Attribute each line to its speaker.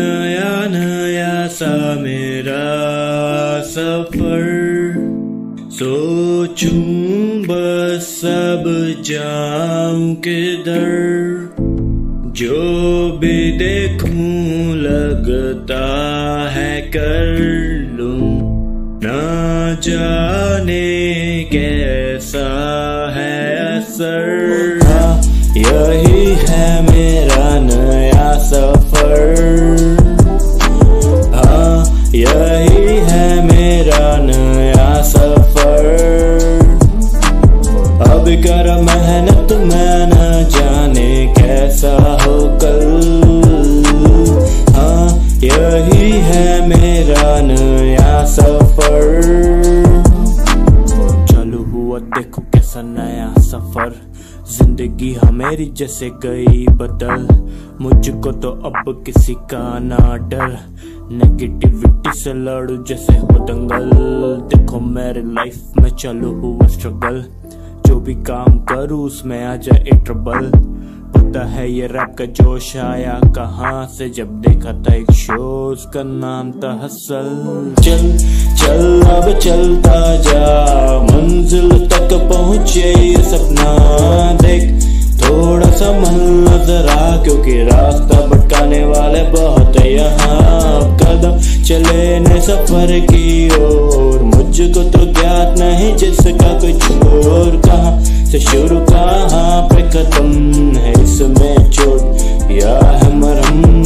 Speaker 1: नया नया सा मेरा सफर, सोचूं बस अब जाऊं किधर, जो भी देखूं लगता है कर लूं, ना जाने कैसा है असर। हाँ, यही है मेरा नया सफर, हाँ यही है मेरा नया सफर। अब कर मेहनत मैं न जाने कैसा हो कल, हाँ यही है मेरा नया सफर। चालू हुआ देखो कैसा नया सफर, जिंदगी हमेरी जैसे गई बदल, मुझको तो अब किसी का ना डर, नेगेटिविटी से लड़ू जैसे हो दंगल। देखो मेरे लाइफ में चालू हुआ स्ट्रगल, जो भी काम करूँ उसमें आ जाए ट्रबल। पता है ये रैप का जोश आया कहाँ से, जब देखा था एक शो उसका नाम था हसल। चल चल अब चलता जा, मंजिल तक पहुँचे ये सपना देख, थोड़ा सा मन नजरा क्योंकि रास्ता भटकाने वाले बहुत है यहाँ। कदम चले न सफर की ओर, मुझको तो ज्ञात नहीं जिसका कुछ और, कहाँ से शुरू कहाँ पे खत्म है इसमें चोट या है मरहम।